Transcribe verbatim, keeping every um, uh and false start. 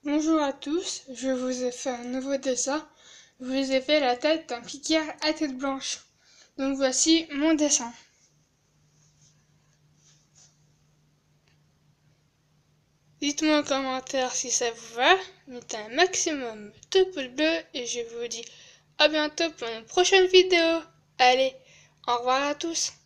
Bonjour à tous, je vous ai fait un nouveau dessin. Je vous ai fait la tête d'un picard à tête blanche. Donc voici mon dessin. Dites-moi en commentaire si ça vous va, mettez un maximum de pouces bleus et je vous dis à bientôt pour une prochaine vidéo. Allez, au revoir à tous.